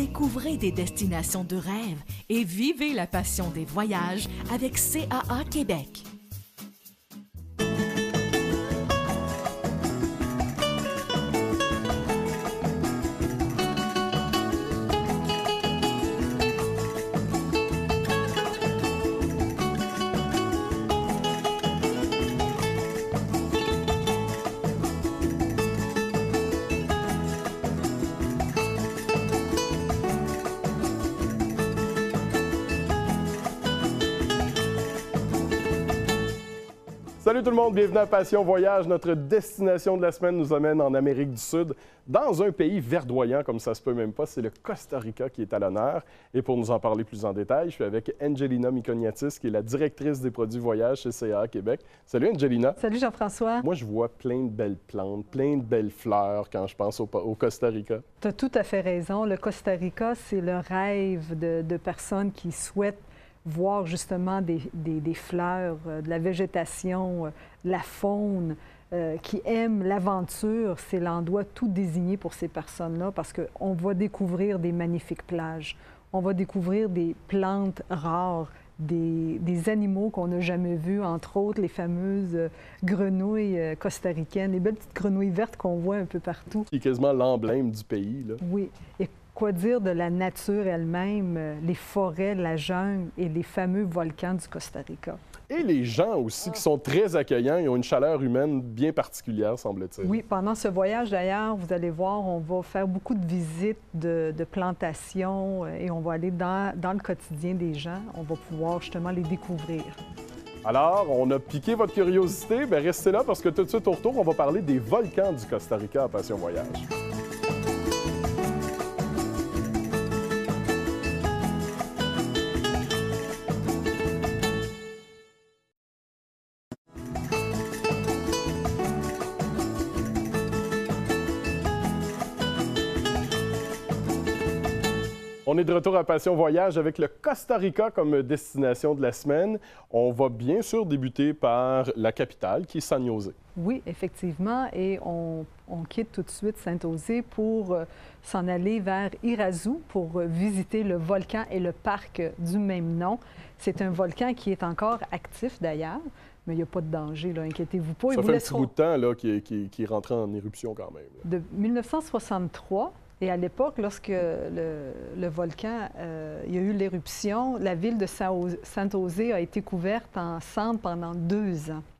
Découvrez des destinations de rêve et vivez la passion des voyages avec CAA Québec. Salut tout le monde, bienvenue à Passion Voyage. Notre destination de la semaine nous amène en Amérique du Sud, dans un pays verdoyant comme ça se peut même pas. C'est le Costa Rica qui est à l'honneur. Et pour nous en parler plus en détail, je suis avec Angelina Mikoniatis, qui est la directrice des produits voyage chez CAA Québec. Salut Angelina. Salut Jean-François. Moi, je vois plein de belles plantes, plein de belles fleurs quand je pense au Costa Rica. Tu as tout à fait raison. Le Costa Rica, c'est le rêve de personnes qui souhaitent voir justement des fleurs, de la végétation, la faune, qui aiment l'aventure. C'est l'endroit tout désigné pour ces personnes-là parce qu'on va découvrir des magnifiques plages, on va découvrir des plantes rares, des animaux qu'on n'a jamais vus, entre autres les fameuses grenouilles costaricaines, les belles petites grenouilles vertes qu'on voit un peu partout. Qui est quasiment l'emblème du pays, là. Oui. Et quoi dire de la nature elle-même, les forêts, la jungle et les fameux volcans du Costa Rica. Et les gens aussi qui sont très accueillants, ils ont une chaleur humaine bien particulière, semble-t-il. Oui, pendant ce voyage d'ailleurs, vous allez voir, on va faire beaucoup de visites de plantations et on va aller dans le quotidien des gens. On va pouvoir justement les découvrir. Alors, on a piqué votre curiosité. Bien, restez là parce que tout de suite au retour, on va parler des volcans du Costa Rica à Passion Voyage. On est de retour à Passion Voyage avec le Costa Rica comme destination de la semaine. On va bien sûr débuter par la capitale, qui est San José. Oui, effectivement, et on quitte tout de suite Saint-José pour s'en aller vers Irazu pour visiter le volcan et le parc du même nom. C'est un volcan qui est encore actif d'ailleurs, mais il n'y a pas de danger, inquiétez-vous pas. Ça fait un petit bout de temps là, qui est rentré en éruption quand même. Là. De 1963. Et à l'époque, lorsque le volcan, il y a eu l'éruption, la ville de Saint-José a été couverte en cendres pendant 2 ans.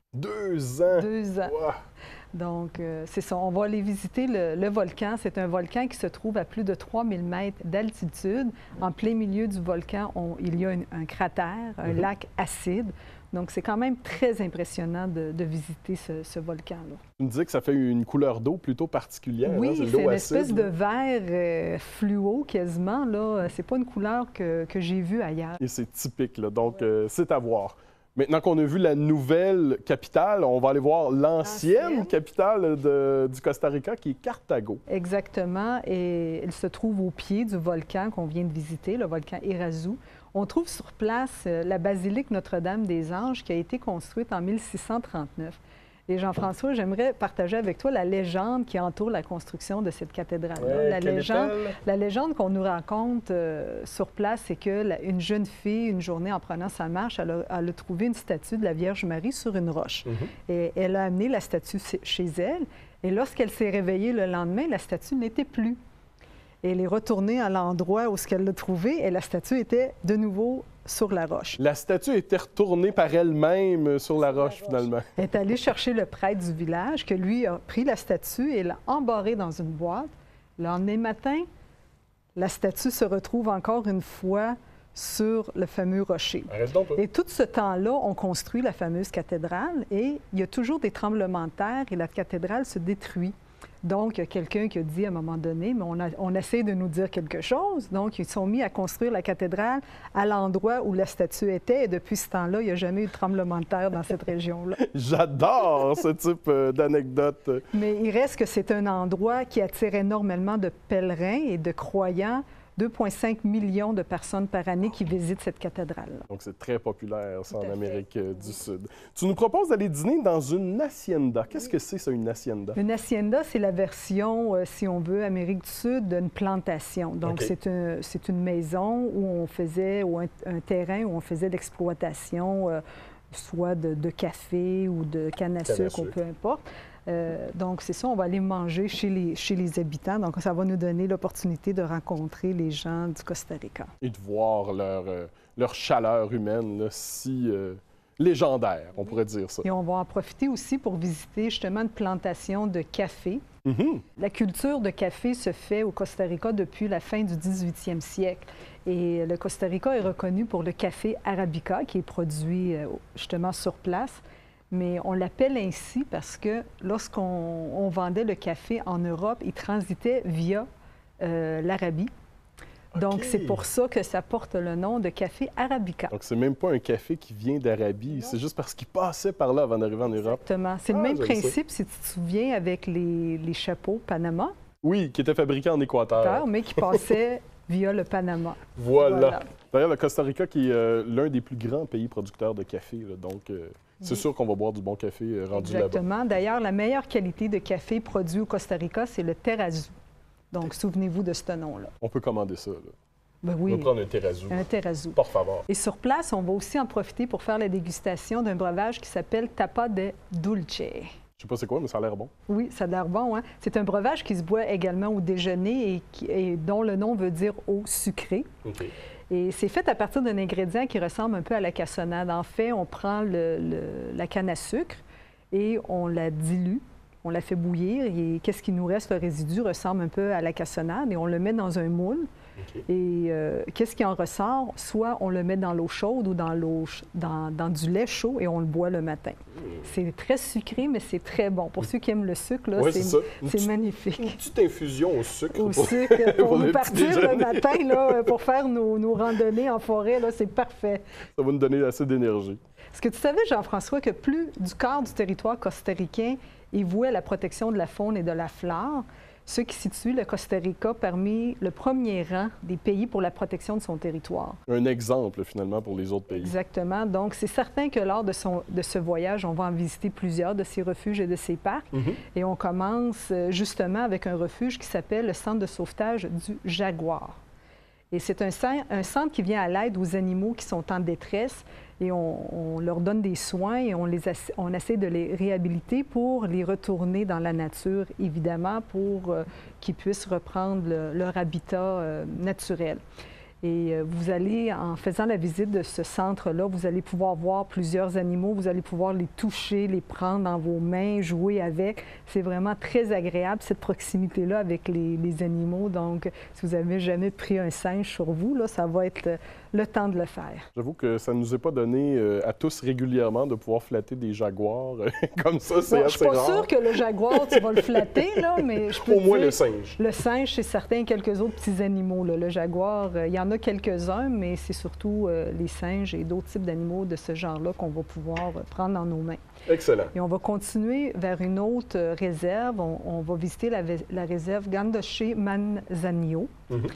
2 ans? 2 ans. Wow. Donc, c'est ça. On va aller visiter le volcan. C'est un volcan qui se trouve à plus de 3000 mètres d'altitude. En plein milieu du volcan, il y a un cratère, un lac acide. Donc, c'est quand même très impressionnant de visiter ce volcan-là. Tu me disais que ça fait une couleur d'eau plutôt particulière. Oui, hein? c'est une espèce de vert fluo quasiment. C'est pas une couleur que j'ai vue ailleurs. Et c'est typique, là. Donc, c'est à voir. Maintenant qu'on a vu la nouvelle capitale, on va aller voir l'ancienne capitale du Costa Rica, qui est Cartago. Exactement. Et elle se trouve au pied du volcan qu'on vient de visiter, le volcan Irazu. On trouve sur place la basilique Notre-Dame-des-Anges qui a été construite en 1639. Et Jean-François, j'aimerais partager avec toi la légende qui entoure la construction de cette cathédrale-là. La légende qu'on nous raconte sur place, c'est qu'une jeune fille, une journée en prenant sa marche, elle a trouvé une statue de la Vierge Marie sur une roche. Et elle a amené la statue chez elle. Et lorsqu'elle s'est réveillée le lendemain, la statue n'était plus. Et elle est retournée à l'endroit où elle l'a trouvée et la statue était de nouveau sur la roche. La statue était retournée par elle-même sur la roche, finalement. Elle est allée chercher le prêtre du village, que lui a pris la statue et l'a embarrée dans une boîte. Le lendemain matin, la statue se retrouve encore une fois sur le fameux rocher. Et tout ce temps-là, on construit la fameuse cathédrale et il y a toujours des tremblements de terre et la cathédrale se détruit. Donc, il y a quelqu'un qui a dit à un moment donné, mais on essaie de nous dire quelque chose. Donc, ils sont mis à construire la cathédrale à l'endroit où la statue était. Et depuis ce temps-là, il n'y a jamais eu de tremblement de terre dans cette région-là. J'adore ce type d'anecdote. Mais il reste que c'est un endroit qui attire énormément de pèlerins et de croyants 2,5 millions de personnes par année qui visitent cette cathédrale. Donc, c'est très populaire, ça, en Amérique du Sud. Tu nous proposes d'aller dîner dans une hacienda. Qu'est-ce que c'est, ça, une hacienda? Une hacienda, c'est la version, si on veut, Amérique du Sud, d'une plantation. Donc, c'est une maison où on faisait, ou un terrain où on faisait l'exploitation, soit de café ou de canne à sucre, ou peu importe. Donc, c'est ça, on va aller manger chez les habitants. Donc, ça va nous donner l'opportunité de rencontrer les gens du Costa Rica. Et de voir leur chaleur humaine, là, si légendaire, on pourrait dire ça. Et on va en profiter aussi pour visiter justement une plantation de café. La culture de café se fait au Costa Rica depuis la fin du 18e siècle. Et le Costa Rica est reconnu pour le café arabica qui est produit justement sur place. Mais on l'appelle ainsi parce que lorsqu'on vendait le café en Europe, il transitait via l'Arabie. Donc, c'est pour ça que ça porte le nom de café arabica. Donc, c'est même pas un café qui vient d'Arabie, c'est juste parce qu'il passait par là avant d'arriver en Europe. Exactement. C'est le même principe, si tu te souviens, avec les chapeaux Panama. Oui, qui étaient fabriqués en Équateur. Mais qui passaient via le Panama. Voilà. D'ailleurs, le Costa Rica qui est l'un des plus grands pays producteurs de café, là, donc... c'est sûr qu'on va boire du bon café rendu là-bas. Exactement. D'ailleurs, la meilleure qualité de café produit au Costa Rica, c'est le terrazzo. Donc, souvenez-vous de ce nom-là. On peut commander ça, là. Ben oui. On va prendre un terrazzo. Un terrazzo. Por favor. Et sur place, on va aussi en profiter pour faire la dégustation d'un breuvage qui s'appelle Tapa de Dulce. Je sais pas c'est quoi, mais ça a l'air bon. Oui, ça a l'air bon, hein? C'est un breuvage qui se boit également au déjeuner et dont le nom veut dire eau sucrée. Et c'est fait à partir d'un ingrédient qui ressemble un peu à la cassonade. En fait, on prend la canne à sucre et on la dilue, on la fait bouillir et qu'est-ce qui nous reste? Le résidu ressemble un peu à la cassonade et on le met dans un moule. Et qu'est-ce qui en ressort? Soit on le met dans l'eau chaude ou dans du lait chaud et on le boit le matin. C'est très sucré, mais c'est très bon. Pour ceux qui aiment le sucre, là, c'est magnifique. Une petite infusion au sucre. Au sucre, pour nous partir le matin, là, pour faire nos randonnées en forêt, là, c'est parfait. Ça va nous donner assez d'énergie. Est-ce que tu savais, Jean-François, que plus du quart du territoire costaricain est voué à la protection de la faune et de la flore, ce qui situe le Costa Rica parmi le premier rang des pays pour la protection de son territoire. Un exemple, finalement, pour les autres pays. Exactement. Donc, c'est certain que lors de ce voyage, on va en visiter plusieurs de ces refuges et de ces parcs. Et on commence justement avec un refuge qui s'appelle le Centre de sauvetage du Jaguar. Et c'est un centre qui vient à l'aide aux animaux qui sont en détresse et on leur donne des soins et on essaie de les réhabiliter pour les retourner dans la nature, évidemment, pour qu'ils puissent reprendre leur habitat naturel. Et vous allez, en faisant la visite de ce centre-là, vous allez pouvoir voir plusieurs animaux, vous allez pouvoir les toucher, les prendre dans vos mains, jouer avec. C'est vraiment très agréable, cette proximité-là avec les animaux. Donc, si vous n'avez jamais pris un singe sur vous, là, ça va être le temps de le faire. J'avoue que ça ne nous est pas donné à tous régulièrement de pouvoir flatter des jaguars comme ça, c'est assez rare. Je ne suis pas sûre que le jaguar, tu vas le flatter, là, mais je peux Au moins le singe. Le singe, c'est certain, quelques autres petits animaux. Là. Le jaguar, il y en a quelques-uns, mais c'est surtout les singes et d'autres types d'animaux de ce genre-là qu'on va pouvoir prendre dans nos mains. Excellent. Et on va continuer vers une autre réserve. On va visiter la réserve Gandoche Manzanillo.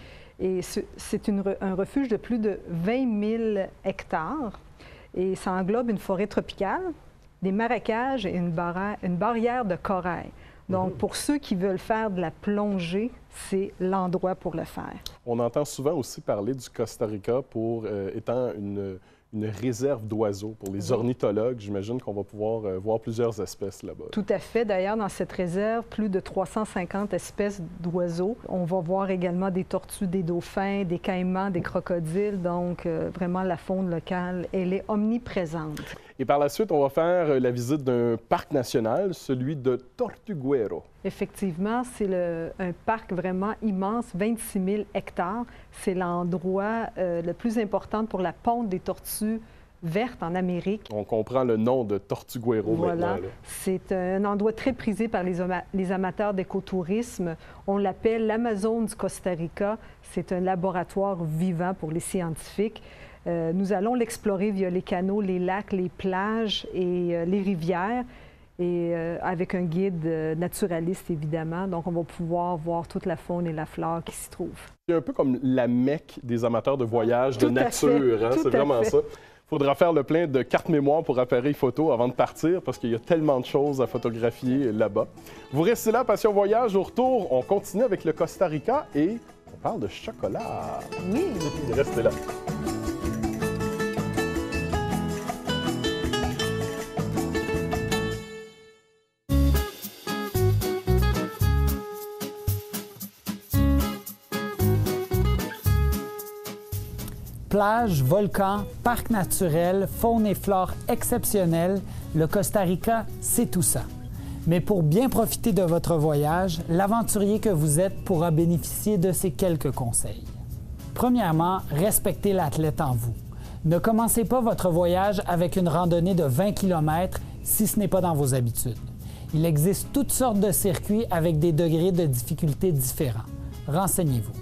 Et c'est un refuge de plus de 20 000 hectares. Et ça englobe une forêt tropicale, des marécages et une barrière de corail. Donc, pour ceux qui veulent faire de la plongée, c'est l'endroit pour le faire. On entend souvent aussi parler du Costa Rica pour étant une réserve d'oiseaux. Pour les ornithologues, j'imagine qu'on va pouvoir voir plusieurs espèces là-bas. Tout à fait. D'ailleurs, dans cette réserve, plus de 350 espèces d'oiseaux. On va voir également des tortues, des dauphins, des caïmans, des crocodiles. Donc, vraiment, la faune locale, elle est omniprésente. Et par la suite, on va faire la visite d'un parc national, celui de Tortuguero. Effectivement, c'est un parc vraiment immense, 26 000 hectares. C'est l'endroit le plus important pour la ponte des tortues vertes en Amérique. On comprend le nom de Tortuguero maintenant. C'est un endroit très prisé par les amateurs d'écotourisme. On l'appelle l'Amazone du Costa Rica. C'est un laboratoire vivant pour les scientifiques. Nous allons l'explorer via les canaux, les lacs, les plages et les rivières. et avec un guide naturaliste, évidemment. Donc, on va pouvoir voir toute la faune et la flore qui s'y trouvent. C'est un peu comme la Mecque des amateurs de voyage, de nature. Hein? C'est vraiment ça. Il faudra faire le plein de cartes mémoire pour appareil photo avant de partir parce qu'il y a tellement de choses à photographier là-bas. Vous restez là, Passion Voyage. Au retour, on continue avec le Costa Rica et on parle de chocolat. Oui. Restez là. Plages, volcans, parcs naturels, faune et flore exceptionnels, le Costa Rica, c'est tout ça. Mais pour bien profiter de votre voyage, l'aventurier que vous êtes pourra bénéficier de ces quelques conseils. Premièrement, respectez l'athlète en vous. Ne commencez pas votre voyage avec une randonnée de 20 km si ce n'est pas dans vos habitudes. Il existe toutes sortes de circuits avec des degrés de difficulté différents. Renseignez-vous.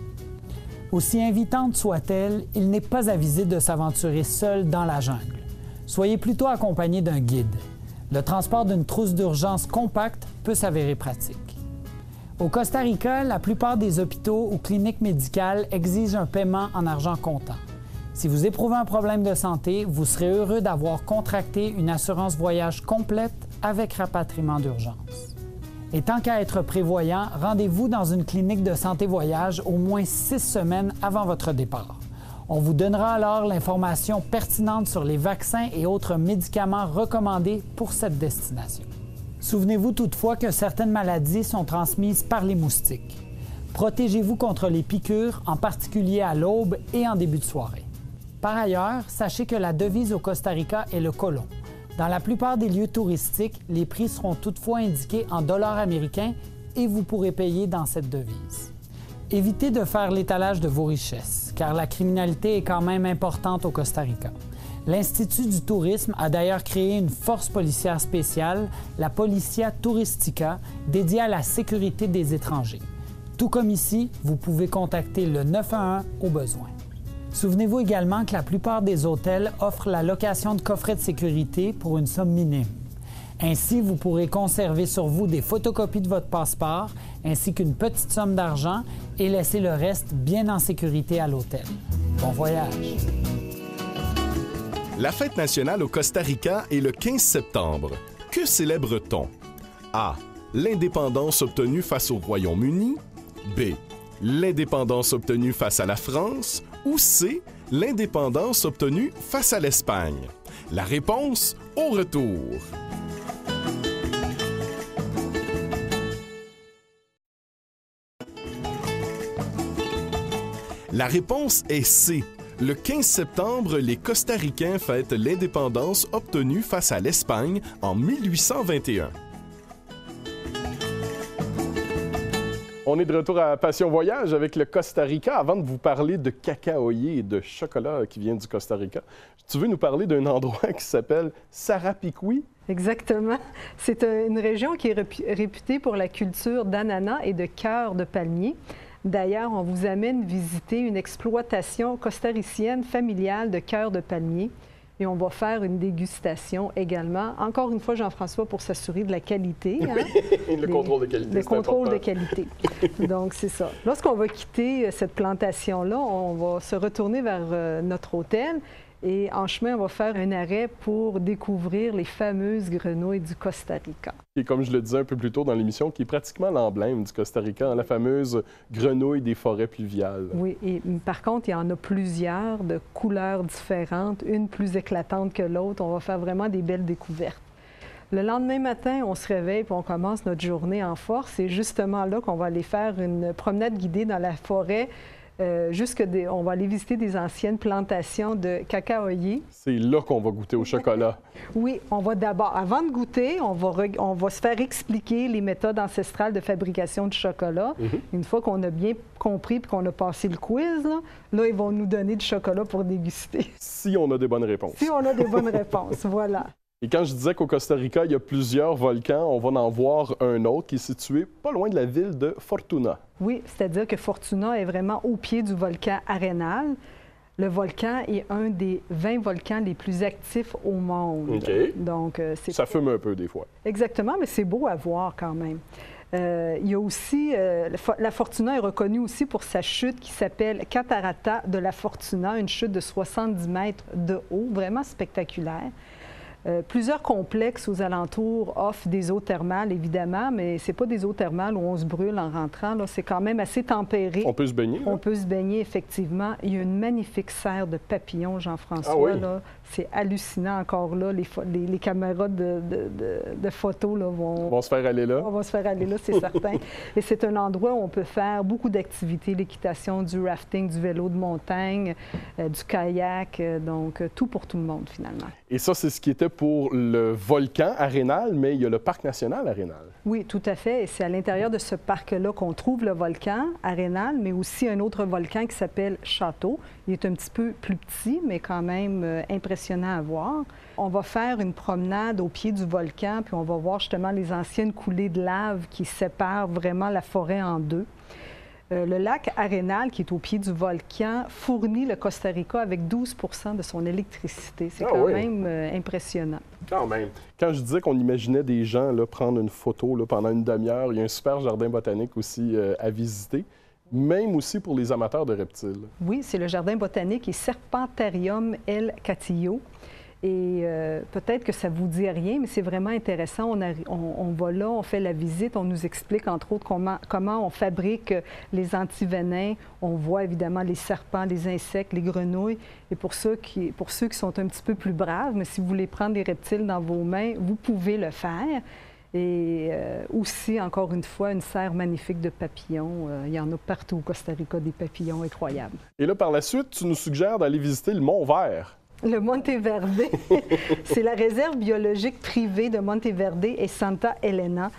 Aussi invitante soit-elle, il n'est pas avisé de s'aventurer seul dans la jungle. Soyez plutôt accompagné d'un guide. Le transport d'une trousse d'urgence compacte peut s'avérer pratique. Au Costa Rica, la plupart des hôpitaux ou cliniques médicales exigent un paiement en argent comptant. Si vous éprouvez un problème de santé, vous serez heureux d'avoir contracté une assurance voyage complète avec rapatriement d'urgence. Et tant qu'à être prévoyant, rendez-vous dans une clinique de santé voyage au moins 6 semaines avant votre départ. On vous donnera alors l'information pertinente sur les vaccins et autres médicaments recommandés pour cette destination. Souvenez-vous toutefois que certaines maladies sont transmises par les moustiques. Protégez-vous contre les piqûres, en particulier à l'aube et en début de soirée. Par ailleurs, sachez que la devise au Costa Rica est le colon. Dans la plupart des lieux touristiques, les prix seront toutefois indiqués en dollars américains et vous pourrez payer dans cette devise. Évitez de faire l'étalage de vos richesses, car la criminalité est quand même importante au Costa Rica. L'Institut du tourisme a d'ailleurs créé une force policière spéciale, la Policia Turistica, dédiée à la sécurité des étrangers. Tout comme ici, vous pouvez contacter le 911 au besoin. Souvenez-vous également que la plupart des hôtels offrent la location de coffrets de sécurité pour une somme minime. Ainsi, vous pourrez conserver sur vous des photocopies de votre passeport ainsi qu'une petite somme d'argent et laisser le reste bien en sécurité à l'hôtel. Bon voyage! La fête nationale au Costa Rica est le 15 septembre. Que célèbre-t-on? A. L'indépendance obtenue face au Royaume-Uni. B. L'indépendance obtenue face à la France. Ou C. L'indépendance obtenue face à l'Espagne. La réponse au retour. La réponse est C. Le 15 septembre, les Costa-Ricains fêtent l'indépendance obtenue face à l'Espagne en 1821. On est de retour à Passion Voyage avec le Costa Rica. Avant de vous parler de cacaoyer et de chocolat qui vient du Costa Rica, tu veux nous parler d'un endroit qui s'appelle Sarapiquí? Exactement. C'est une région qui est réputée pour la culture d'ananas et de cœur de palmier. D'ailleurs, on vous amène visiter une exploitation costaricienne familiale de cœur de palmier. Et on va faire une dégustation également. Encore une fois, Jean-François, pour s'assurer de la qualité. Hein? Le contrôle de qualité. Le contrôle de qualité. Donc, c'est ça. Lorsqu'on va quitter cette plantation-là, on va se retourner vers notre hôtel. Et en chemin, on va faire un arrêt pour découvrir les fameuses grenouilles du Costa Rica. Et comme je le disais un peu plus tôt dans l'émission, qui est pratiquement l'emblème du Costa Rica, hein, la fameuse grenouille des forêts pluviales. Oui, et par contre, il y en a plusieurs de couleurs différentes, une plus éclatante que l'autre. On va faire vraiment des belles découvertes. Le lendemain matin, on se réveille et on commence notre journée en force. C'est justement là qu'on va aller faire une promenade guidée dans la forêt. On va aller visiter des anciennes plantations de cacaoyers. C'est là qu'on va goûter au chocolat. Oui, on va d'abord, avant de goûter, on va se faire expliquer les méthodes ancestrales de fabrication du chocolat. Une fois qu'on a bien compris et qu'on a passé le quiz, là, ils vont nous donner du chocolat pour déguster. Si on a des bonnes réponses. Si on a des bonnes réponses, voilà. Et quand je disais qu'au Costa Rica, il y a plusieurs volcans, on va en voir un autre qui est situé pas loin de la ville de Fortuna. Oui, c'est-à-dire que Fortuna est vraiment au pied du volcan Arenal. Le volcan est un des 20 volcans les plus actifs au monde. OK. Donc, Ça fume un peu des fois. Exactement, mais c'est beau à voir quand même. Il y a aussi, la Fortuna est reconnue aussi pour sa chute qui s'appelle Catarata de la Fortuna, une chute de 70 mètres de haut, vraiment spectaculaire. Plusieurs complexes aux alentours offrent des eaux thermales, évidemment, mais ce n'est pas des eaux thermales où on se brûle en rentrant. C'est quand même assez tempéré. On peut se baigner? On peut se baigner, effectivement. Il y a une magnifique serre de papillons, Jean-François. Ah oui? C'est hallucinant encore là. Les caméras de photos là, vont se faire aller là. On va se faire aller là, c'est certain. Et c'est un endroit où on peut faire beaucoup d'activités, l'équitation, du rafting, du vélo de montagne, du kayak, donc tout pour tout le monde, finalement. Et ça, c'est ce qui était pour le volcan Arenal, mais il y a le parc national Arenal. Oui, tout à fait. Et c'est à l'intérieur de ce parc-là qu'on trouve le volcan Arenal, mais aussi un autre volcan qui s'appelle Château. Il est un petit peu plus petit, mais quand même impressionnant à voir. On va faire une promenade au pied du volcan, puis on va voir justement les anciennes coulées de lave qui séparent vraiment la forêt en deux. Le lac Arenal, qui est au pied du volcan, fournit le Costa Rica avec 12 de son électricité. C'est quand même impressionnant. Quand même. Quand je disais qu'on imaginait des gens là, prendre une photo là, pendant une demi-heure, il y a un super jardin botanique aussi à visiter, même aussi pour les amateurs de reptiles. Oui, c'est le jardin botanique et Serpentarium El Catillo. Et peut-être que ça ne vous dit rien, mais c'est vraiment intéressant. On va là, on fait la visite, on nous explique entre autres comment on fabrique les antivenins. On voit évidemment les serpents, les insectes, les grenouilles. Et pour ceux qui sont un petit peu plus braves, mais si vous voulez prendre des reptiles dans vos mains, vous pouvez le faire. Et aussi, encore une fois, une serre magnifique de papillons. Il y en a partout au Costa Rica, des papillons incroyables. Et là, par la suite, tu nous suggères d'aller visiter le Mont-Vert. Le Monteverde, c'est la réserve biologique privée de Monteverde et Santa Elena.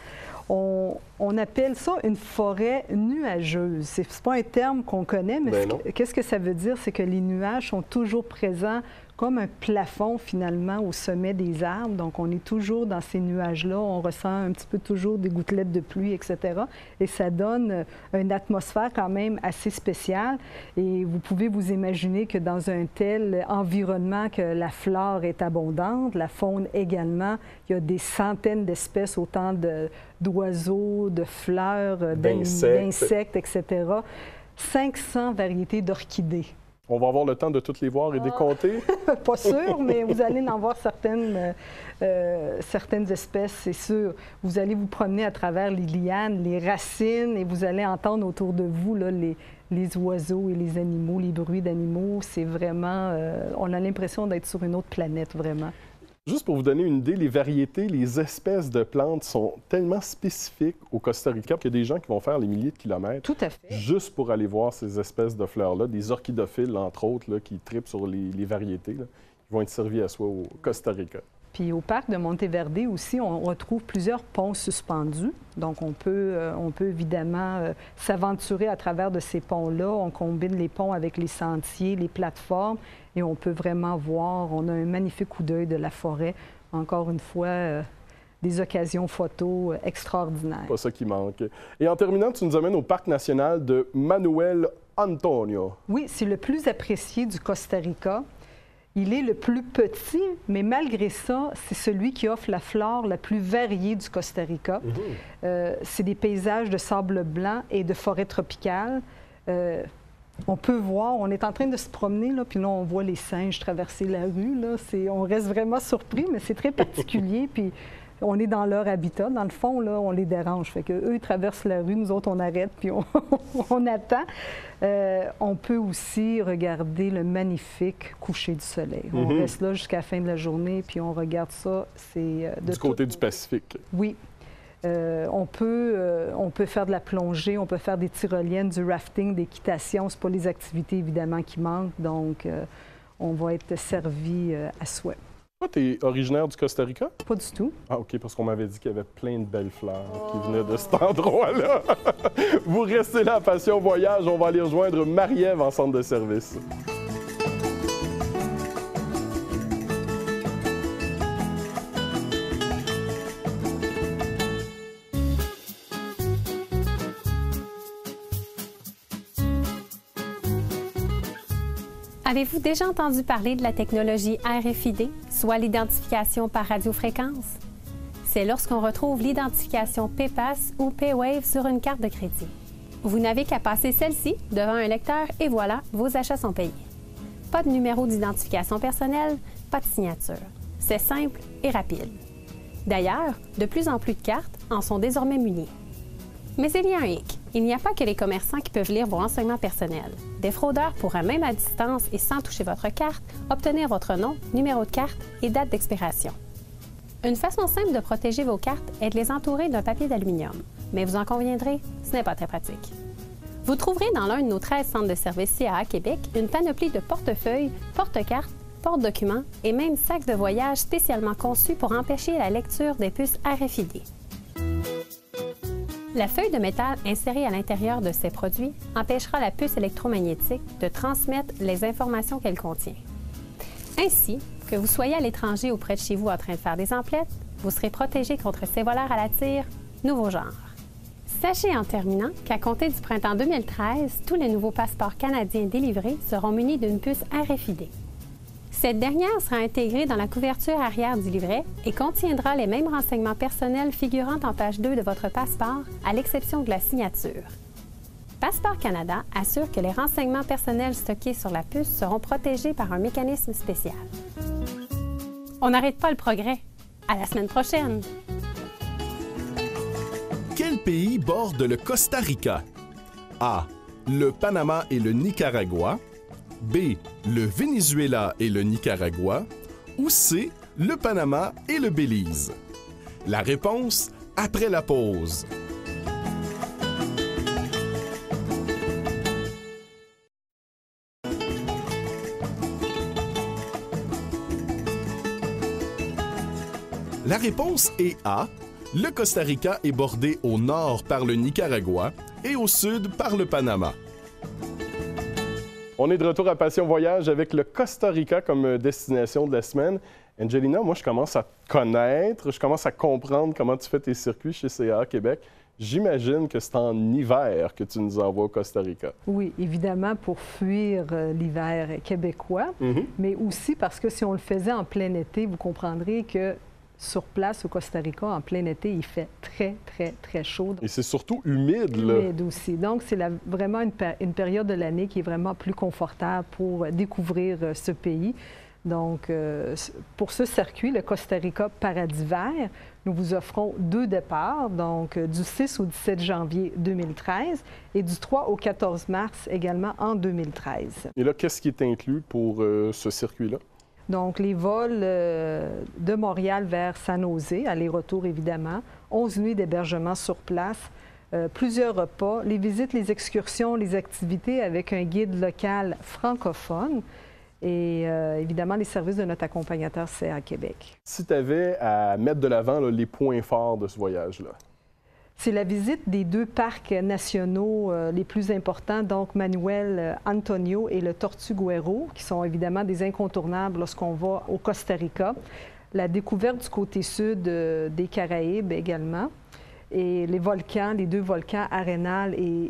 On appelle ça une forêt nuageuse. Ce n'est pas un terme qu'on connaît, mais qu'est-ce que ça veut dire? C'est que les nuages sont toujours présents comme un plafond, finalement, au sommet des arbres. Donc, on est toujours dans ces nuages-là. On ressent un petit peu toujours des gouttelettes de pluie, etc. Et ça donne une atmosphère quand même assez spéciale. Et vous pouvez vous imaginer que dans un tel environnement, que la flore est abondante, la faune également. Il y a des centaines d'espèces, autant d'oiseaux, de fleurs, d'insectes, etc. 500 variétés d'orchidées. On va avoir le temps de toutes les voir et des compter? Pas sûr, mais vous allez en voir certaines espèces, c'est sûr. Vous allez vous promener à travers les lianes, les racines, et vous allez entendre autour de vous là, les oiseaux et les animaux, les bruits d'animaux. C'est vraiment... on a l'impression d'être sur une autre planète, vraiment. Juste pour vous donner une idée, les variétés, les espèces de plantes sont tellement spécifiques au Costa Rica qu'il y a des gens qui vont faire les milliers de kilomètres. Tout à fait. Juste pour aller voir ces espèces de fleurs-là, des orchidophiles, entre autres, là, qui tripent sur les variétés. Là. Ils vont être servis à soi au Costa Rica. Puis au parc de Monteverde aussi, on retrouve plusieurs ponts suspendus. Donc, on peut évidemment s'aventurer à travers de ces ponts-là. On combine les ponts avec les sentiers, les plateformes, et on peut vraiment voir, on a un magnifique coup d'œil de la forêt. Encore une fois, des occasions photos extraordinaires. Pas ça qui manque. Et en terminant, tu nous amènes au parc national de Manuel Antonio. Oui, c'est le plus apprécié du Costa Rica. Il est le plus petit, mais malgré ça, c'est celui qui offre la flore la plus variée du Costa Rica. C'est des paysages de sable blanc et de forêt tropicale. On peut voir, on est en train de se promener, là, puis là, on voit les singes traverser la rue. Là. On reste vraiment surpris, mais c'est très particulier. Puis on est dans leur habitat. Dans le fond, là, on les dérange. Fait qu'eux, ils traversent la rue, nous autres, on arrête, puis on attend. On peut aussi regarder le magnifique coucher du soleil. On reste là jusqu'à la fin de la journée, puis on regarde ça. C'est du côté du Pacifique. Oui. On peut faire de la plongée, on peut faire des tyroliennes, du rafting, d'équitation. Ce pas les activités, évidemment, qui manquent. Donc, on va être servi à souhait. Toi, tu es originaire du Costa Rica? Pas du tout. Ah, OK, parce qu'on m'avait dit qu'il y avait plein de belles fleurs qui venaient de cet endroit-là. Vous restez là à Passion Voyage. On va aller rejoindre Marie-Ève en centre de service. Avez-vous déjà entendu parler de la technologie RFID, soit l'identification par radiofréquence? C'est lorsqu'on retrouve l'identification PPAS ou PayWave sur une carte de crédit. Vous n'avez qu'à passer celle-ci devant un lecteur et voilà, vos achats sont payés. Pas de numéro d'identification personnelle, pas de signature. C'est simple et rapide. D'ailleurs, de plus en plus de cartes en sont désormais munies. Mais il y a un hic. Il n'y a pas que les commerçants qui peuvent lire vos renseignements personnels. Des fraudeurs pourraient même à distance et sans toucher votre carte, obtenir votre nom, numéro de carte et date d'expiration. Une façon simple de protéger vos cartes est de les entourer d'un papier d'aluminium. Mais vous en conviendrez, ce n'est pas très pratique. Vous trouverez dans l'un de nos 13 centres de service CAA Québec une panoplie de portefeuilles, porte-cartes, porte-documents et même sacs de voyage spécialement conçus pour empêcher la lecture des puces RFID. La feuille de métal insérée à l'intérieur de ces produits empêchera la puce électromagnétique de transmettre les informations qu'elle contient. Ainsi, que vous soyez à l'étranger ou près de chez vous en train de faire des emplettes, vous serez protégé contre ces voleurs à la tire, nouveau genre. Sachez en terminant qu'à compter du printemps 2013, tous les nouveaux passeports canadiens délivrés seront munis d'une puce RFID. Cette dernière sera intégrée dans la couverture arrière du livret et contiendra les mêmes renseignements personnels figurant en page 2 de votre passeport, à l'exception de la signature. Passeport Canada assure que les renseignements personnels stockés sur la puce seront protégés par un mécanisme spécial. On n'arrête pas le progrès. À la semaine prochaine! Quel pays borde le Costa Rica? A. Le Panama et le Nicaragua. B. Le Venezuela et le Nicaragua. Ou C. Le Panama et le Belize. La réponse après la pause. La réponse est A. Le Costa Rica est bordé au nord par le Nicaragua et au sud par le Panama. On est de retour à Passion Voyage avec le Costa Rica comme destination de la semaine. Angelina, moi, je commence à te connaître, je commence à comprendre comment tu fais tes circuits chez CAA Québec. J'imagine que c'est en hiver que tu nous envoies au Costa Rica. Oui, évidemment pour fuir l'hiver québécois, mais aussi parce que si on le faisait en plein été, vous comprendrez que sur place au Costa Rica, en plein été, il fait très, très, très chaud. Et c'est surtout humide, là. Humide aussi. Donc, c'est vraiment une période de l'année qui est vraiment plus confortable pour découvrir ce pays. Donc, pour ce circuit, le Costa Rica Paradis Vert, nous vous offrons 2 départs, donc du 6 au 17 janvier 2013 et du 3 au 14 mars également en 2013. Et là, qu'est-ce qui est inclus pour ce circuit-là? Donc, les vols de Montréal vers San José, aller-retour évidemment, 11 nuits d'hébergement sur place, plusieurs repas, les visites, les excursions, les activités avec un guide local francophone et évidemment les services de notre accompagnateur CAA Québec. Si tu avais à mettre de l'avant les points forts de ce voyage-là. C'est la visite des 2 parcs nationaux les plus importants, donc Manuel Antonio et le Tortuguero, qui sont évidemment des incontournables lorsqu'on va au Costa Rica. La découverte du côté sud des Caraïbes également. Et les volcans, les 2 volcans Arenal et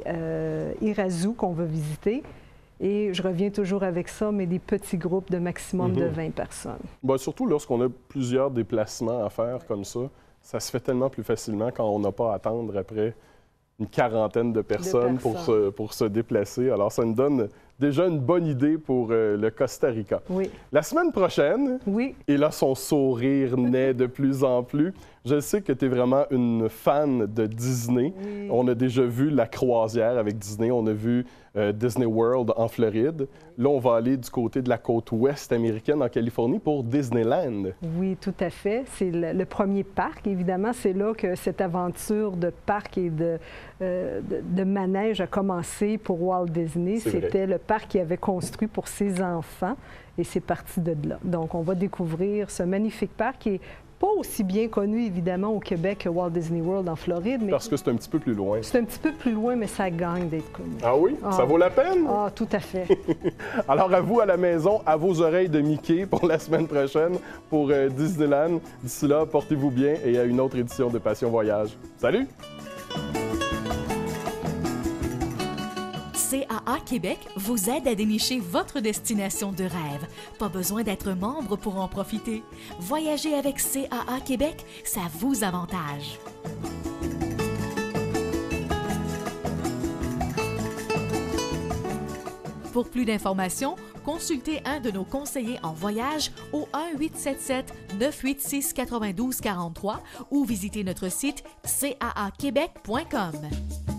Irazu qu'on va visiter. Et je reviens toujours avec ça, mais des petits groupes de maximum de 20 personnes. Bien, surtout lorsqu'on a plusieurs déplacements à faire comme ça se fait tellement plus facilement quand on n'a pas à attendre après une quarantaine de personnes pour se déplacer. Alors, ça nous donne déjà une bonne idée pour le Costa Rica. Oui. La semaine prochaine, oui. Et là, son sourire naît de plus en plus. Je sais que tu es vraiment une fan de Disney. Oui. On a déjà vu la croisière avec Disney. On a vu Disney World en Floride. Là, on va aller du côté de la côte ouest américaine en Californie pour Disneyland. Oui, tout à fait. C'est le premier parc. Évidemment, c'est là que cette aventure de parc et de manège a commencé pour Walt Disney. C'était le parc qu'il avait construit pour ses enfants et c'est parti de là. Donc, on va découvrir ce magnifique parc qui est pas aussi bien connu, évidemment, au Québec que Walt Disney World en Floride. Mais parce que c'est un petit peu plus loin. C'est un petit peu plus loin, mais ça gagne d'être connu. Ah oui? Ça vaut la peine? Ah, tout à fait. Alors, à vous à la maison, à vos oreilles de Mickey pour la semaine prochaine pour Disneyland. D'ici là, portez-vous bien et à une autre édition de Passion Voyage. Salut! CAA Québec vous aide à dénicher votre destination de rêve. Pas besoin d'être membre pour en profiter. Voyager avec CAA Québec, ça vous avantage. Pour plus d'informations, consultez un de nos conseillers en voyage au 1-877-986-9243 ou visitez notre site caaquebec.com.